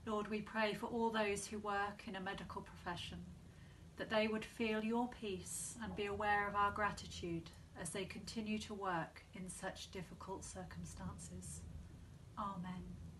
Lord, we pray for all those who work in a medical profession, that they would feel your peace and be aware of our gratitude as they continue to work in such difficult circumstances. Amen.